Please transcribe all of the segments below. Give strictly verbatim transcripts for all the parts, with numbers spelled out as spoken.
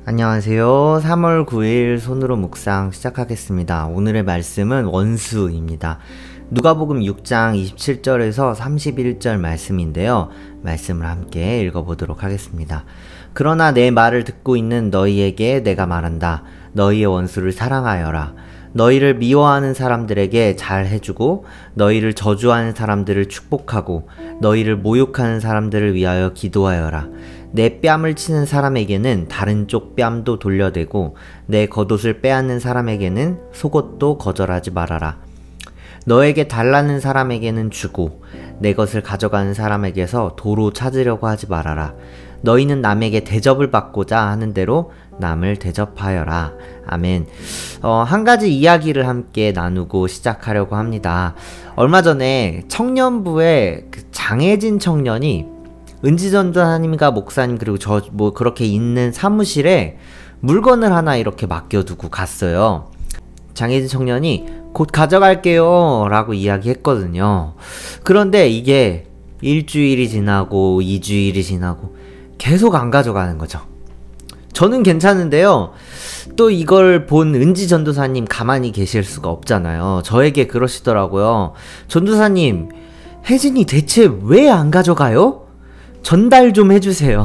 안녕하세요. 삼월 구일 손으로 묵상 시작하겠습니다. 오늘의 말씀은 원수입니다. 누가복음 육 장 이십칠 절에서 삼십일 절 말씀인데요. 말씀을 함께 읽어보도록 하겠습니다. 그러나 내 말을 듣고 있는 너희에게 내가 말한다. 너희의 원수를 사랑하여라. 너희를 미워하는 사람들에게 잘 해주고 너희를 저주하는 사람들을 축복하고 너희를 모욕하는 사람들을 위하여 기도하여라. 내 뺨을 치는 사람에게는 다른 쪽 뺨도 돌려대고 내 겉옷을 빼앗는 사람에게는 속옷도 거절하지 말아라. 너에게 달라는 사람에게는 주고 내 것을 가져가는 사람에게서 도로 찾으려고 하지 말아라. 너희는 남에게 대접을 받고자 하는 대로 남을 대접하여라. 아멘. 어, 한 가지 이야기를 함께 나누고 시작하려고 합니다. 얼마 전에 청년부의 그 장혜진 청년이 은지전도사님과 목사님 그리고 저 뭐 그렇게 있는 사무실에 물건을 하나 이렇게 맡겨두고 갔어요. 장혜진 청년이 곧 가져갈게요 라고 이야기했거든요. 그런데 이게 일주일이 지나고 이주일이 지나고 계속 안 가져가는 거죠. 저는 괜찮은데요. 또 이걸 본 은지 전도사님 가만히 계실 수가 없잖아요. 저에게 그러시더라고요. 전도사님, 혜진이 대체 왜 안 가져가요? 전달 좀 해주세요.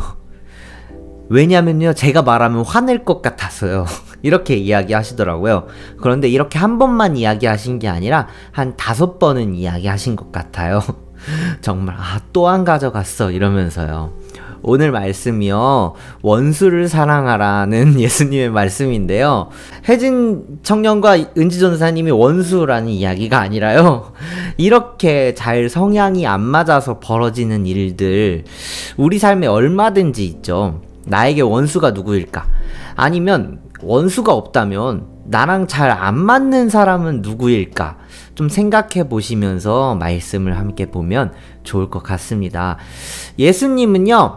왜냐면요, 제가 말하면 화낼 것 같았어요. 이렇게 이야기하시더라고요. 그런데 이렇게 한 번만 이야기하신 게 아니라 한 다섯 번은 이야기하신 것 같아요. 정말 아, 또 안 가져갔어 이러면서요. 오늘 말씀이요, 원수를 사랑하라는 예수님의 말씀인데요. 혜진 청년과 은지 전사님이 원수라는 이야기가 아니라요, 이렇게 잘 성향이 안 맞아서 벌어지는 일들 우리 삶에 얼마든지 있죠. 나에게 원수가 누구일까? 아니면 원수가 없다면 나랑 잘 안 맞는 사람은 누구일까? 좀 생각해 보시면서 말씀을 함께 보면 좋을 것 같습니다. 예수님은요,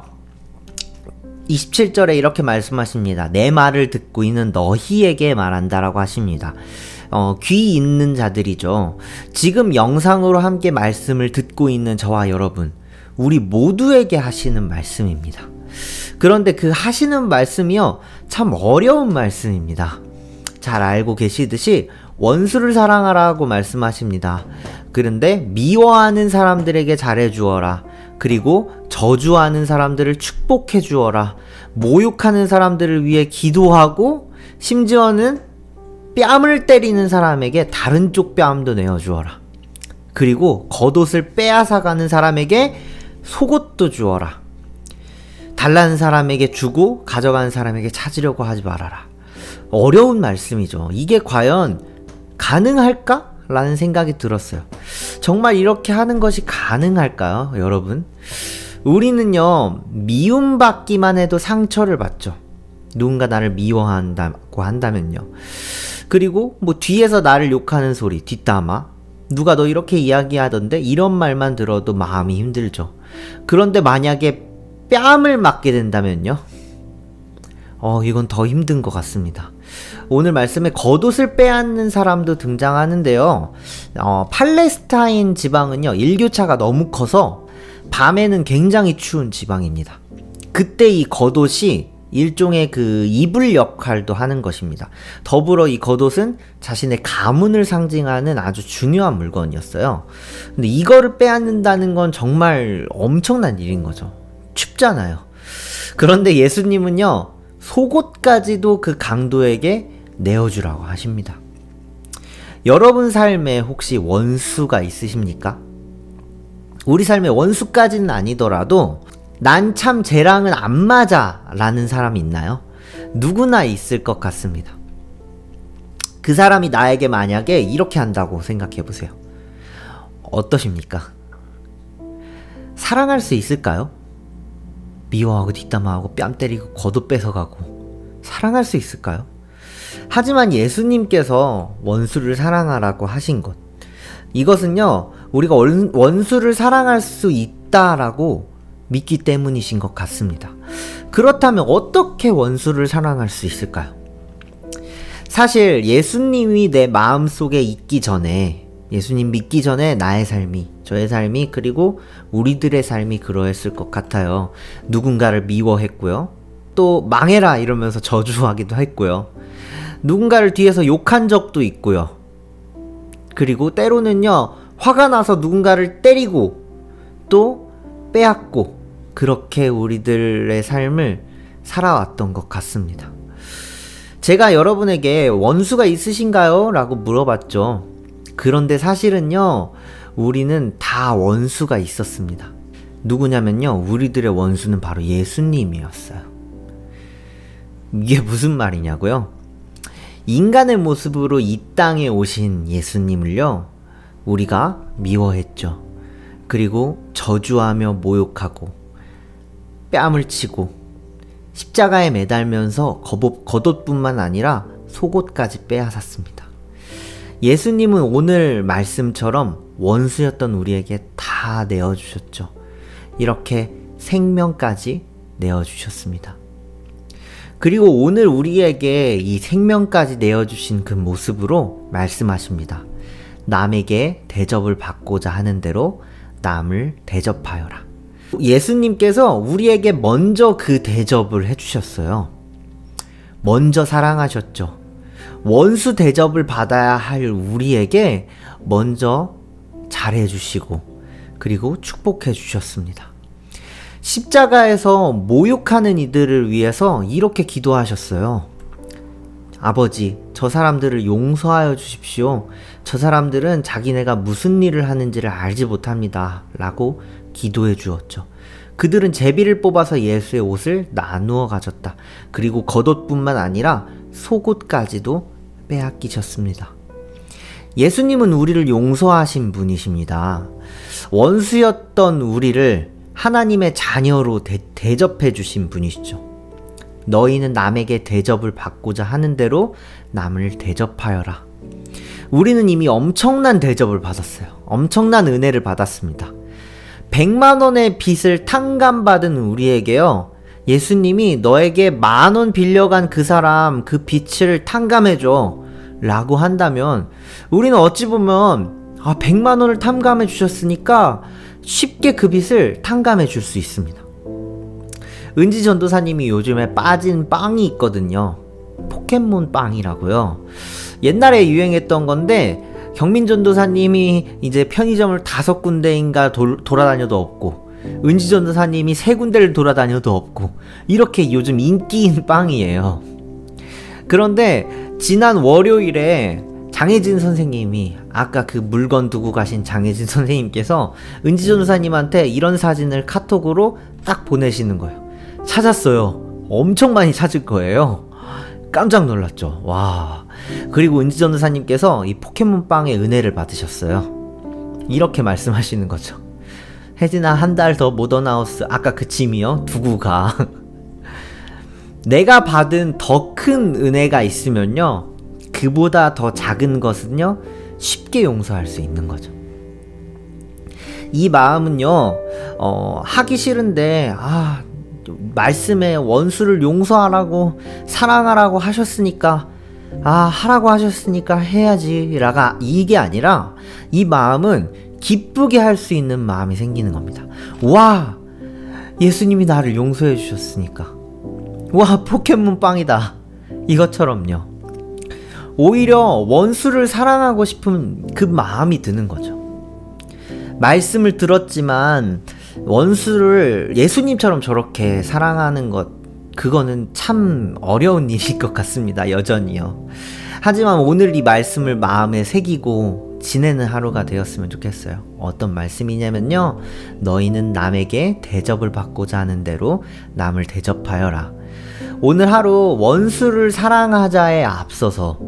이십칠 절에 이렇게 말씀하십니다. 내 말을 듣고 있는 너희에게 말한다 라고 하십니다. 어, 귀 있는 자들이죠. 지금 영상으로 함께 말씀을 듣고 있는 저와 여러분, 우리 모두에게 하시는 말씀입니다. 그런데 그 하시는 말씀이요, 참 어려운 말씀입니다. 잘 알고 계시듯이 원수를 사랑하라고 말씀하십니다. 그런데 미워하는 사람들에게 잘해주어라. 그리고 저주하는 사람들을 축복해 주어라. 모욕하는 사람들을 위해 기도하고 심지어는 뺨을 때리는 사람에게 다른 쪽 뺨도 내어주어라. 그리고 겉옷을 빼앗아가는 사람에게 속옷도 주어라. 달라는 사람에게 주고 가져가는 사람에게 찾으려고 하지 말아라. 어려운 말씀이죠. 이게 과연 가능할까? 라는 생각이 들었어요. 정말 이렇게 하는 것이 가능할까요, 여러분? 우리는요, 미움받기만 해도 상처를 받죠. 누군가 나를 미워한다고 한다면요. 그리고 뭐 뒤에서 나를 욕하는 소리, 뒷담화, 누가 너 이렇게 이야기하던데, 이런 말만 들어도 마음이 힘들죠. 그런데 만약에 뺨을 맞게 된다면요, 어, 이건 더 힘든 것 같습니다. 오늘 말씀에 겉옷을 빼앗는 사람도 등장하는데요. 어, 팔레스타인 지방은요, 일교차가 너무 커서 밤에는 굉장히 추운 지방입니다. 그때 이 겉옷이 일종의 그 이불 역할도 하는 것입니다. 더불어 이 겉옷은 자신의 가문을 상징하는 아주 중요한 물건이었어요. 근데 이거를 빼앗는다는 건 정말 엄청난 일인 거죠. 춥잖아요. 그런데 예수님은요, 속옷까지도 그 강도에게 내어주라고 하십니다. 여러분 삶에 혹시 원수가 있으십니까? 우리 삶에 원수까지는 아니더라도 난 참 쟤랑은 안 맞아 라는 사람이 있나요? 누구나 있을 것 같습니다. 그 사람이 나에게 만약에 이렇게 한다고 생각해 보세요. 어떠십니까? 사랑할 수 있을까요? 미워하고 뒷담화하고 뺨 때리고 겉옷 뺏어가고 사랑할 수 있을까요? 하지만 예수님께서 원수를 사랑하라고 하신 것, 이것은요, 우리가 원수를 사랑할 수 있다라고 믿기 때문이신 것 같습니다. 그렇다면 어떻게 원수를 사랑할 수 있을까요? 사실 예수님이 내 마음속에 있기 전에, 예수님 믿기 전에 나의 삶이, 저의 삶이, 그리고 우리들의 삶이 그러했을 것 같아요. 누군가를 미워했고요. 또 망해라 이러면서 저주하기도 했고요. 누군가를 뒤에서 욕한 적도 있고요. 그리고 때로는요, 화가 나서 누군가를 때리고 또 빼앗고, 그렇게 우리들의 삶을 살아왔던 것 같습니다. 제가 여러분에게 원수가 있으신가요? 라고 물어봤죠. 그런데 사실은요, 우리는 다 원수가 있었습니다. 누구냐면요, 우리들의 원수는 바로 예수님이었어요. 이게 무슨 말이냐고요? 인간의 모습으로 이 땅에 오신 예수님을요, 우리가 미워했죠. 그리고 저주하며 모욕하고 뺨을 치고 십자가에 매달면서 겉옷, 겉옷뿐만 아니라 속옷까지 빼앗았습니다. 예수님은 오늘 말씀처럼 원수였던 우리에게 다 내어주셨죠. 이렇게 생명까지 내어주셨습니다. 그리고 오늘 우리에게 이 생명까지 내어주신 그 모습으로 말씀하십니다. 남에게 대접을 받고자 하는 대로 남을 대접하여라. 예수님께서 우리에게 먼저 그 대접을 해주셨어요. 먼저 사랑하셨죠. 원수 대접을 받아야 할 우리에게 먼저 잘해주시고 그리고 축복해 주셨습니다. 십자가에서 모욕하는 이들을 위해서 이렇게 기도하셨어요. 아버지, 저 사람들을 용서하여 주십시오. 저 사람들은 자기네가 무슨 일을 하는지를 알지 못합니다. 라고 기도해 주었죠. 그들은 제비를 뽑아서 예수의 옷을 나누어 가졌다. 그리고 겉옷뿐만 아니라 속옷까지도 빼앗기셨습니다. 예수님은 우리를 용서하신 분이십니다. 원수였던 우리를 하나님의 자녀로 대, 대접해 주신 분이시죠. 너희는 남에게 대접을 받고자 하는 대로 남을 대접하여라. 우리는 이미 엄청난 대접을 받았어요. 엄청난 은혜를 받았습니다. 백만 원의 빚을 탕감받은 우리에게요, 예수님이 너에게 만 원 빌려간 그 사람 그 빚을 탕감해줘 라고 한다면 우리는 어찌 보면 아, 백만 원을 탕감해 주셨으니까 쉽게 그 빚을 탕감해 줄 수 있습니다. 은지 전도사님이 요즘에 빠진 빵이 있거든요. 포켓몬 빵이라고요. 옛날에 유행했던 건데 경민 전도사님이 이제 편의점을 다섯 군데인가 도, 돌아다녀도 없고 은지 전도사님이 세 군데를 돌아다녀도 없고 이렇게 요즘 인기인 빵이에요. 그런데 지난 월요일에 장혜진 선생님이, 아까 그 물건 두고 가신 장혜진 선생님께서 은지 전도사님한테 이런 사진을 카톡으로 딱 보내시는 거예요. 찾았어요. 엄청 많이 찾을 거예요. 깜짝 놀랐죠. 와. 그리고 은지 전도사님께서 이 포켓몬빵의 은혜를 받으셨어요. 이렇게 말씀하시는 거죠. 혜진아, 한 달 더 모던하우스 아까 그 짐이요? 두고 가. 내가 받은 더 큰 은혜가 있으면요, 그보다 더 작은 것은요, 쉽게 용서할 수 있는 거죠. 이 마음은요, 어, 하기 싫은데, 아, 말씀에 원수를 용서하라고, 사랑하라고 하셨으니까, 아, 하라고 하셨으니까 해야지, 라가 이게 아니라, 이 마음은 기쁘게 할 수 있는 마음이 생기는 겁니다. 와, 예수님이 나를 용서해 주셨으니까. 와, 포켓몬 빵이다. 이것처럼요. 오히려 원수를 사랑하고 싶은 그 마음이 드는 거죠. 말씀을 들었지만 원수를 예수님처럼 저렇게 사랑하는 것, 그거는 참 어려운 일일 것 같습니다. 여전히요. 하지만 오늘 이 말씀을 마음에 새기고 지내는 하루가 되었으면 좋겠어요. 어떤 말씀이냐면요, 너희는 남에게 대접을 받고자 하는 대로 남을 대접하여라. 오늘 하루 원수를 사랑하자에 앞서서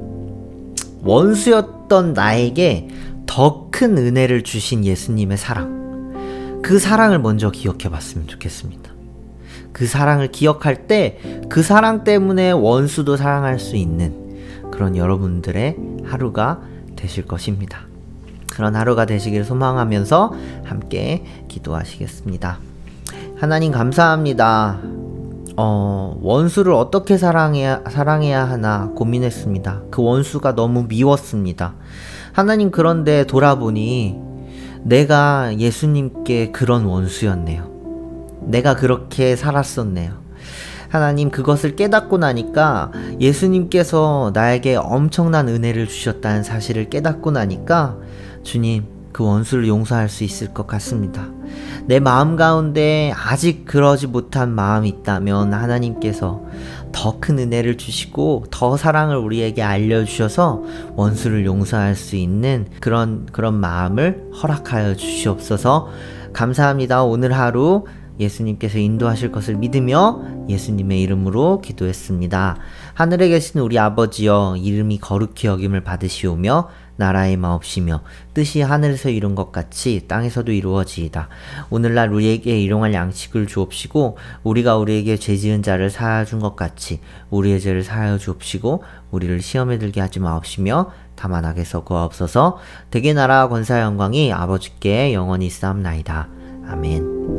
원수였던 나에게 더 큰 은혜를 주신 예수님의 사랑, 그 사랑을 먼저 기억해 봤으면 좋겠습니다. 그 사랑을 기억할 때 그 사랑 때문에 원수도 사랑할 수 있는 그런 여러분들의 하루가 되실 것입니다. 그런 하루가 되시길 소망하면서 함께 기도하시겠습니다. 하나님 감사합니다. 어, 원수를 어떻게 사랑해야, 사랑해야 하나 고민했습니다. 그 원수가 너무 미웠습니다. 하나님, 그런데 돌아보니 내가 예수님께 그런 원수였네요. 내가 그렇게 살았었네요. 하나님, 그것을 깨닫고 나니까 예수님께서 나에게 엄청난 은혜를 주셨다는 사실을 깨닫고 나니까 주님, 그 원수를 용서할 수 있을 것 같습니다. 내 마음 가운데 아직 그러지 못한 마음이 있다면 하나님께서 더 큰 은혜를 주시고 더 사랑을 우리에게 알려주셔서 원수를 용서할 수 있는 그런 그런 마음을 허락하여 주시옵소서. 감사합니다. 오늘 하루 예수님께서 인도하실 것을 믿으며 예수님의 이름으로 기도했습니다. 하늘에 계신 우리 아버지여, 이름이 거룩히 여김을 받으시오며 나라의 마옵시며 뜻이 하늘에서 이룬 것 같이 땅에서도 이루어지이다. 오늘날 우리에게 일용할 양식을 주옵시고 우리가 우리에게 죄지은 자를 사하여 준 것 같이 우리의 죄를 사하여 주옵시고 우리를 시험에 들게 하지 마옵시며 다만 악에서 구하옵소서. 대개 나라와 권세와 영광이 아버지께 영원히 있사옵나이다. 아멘.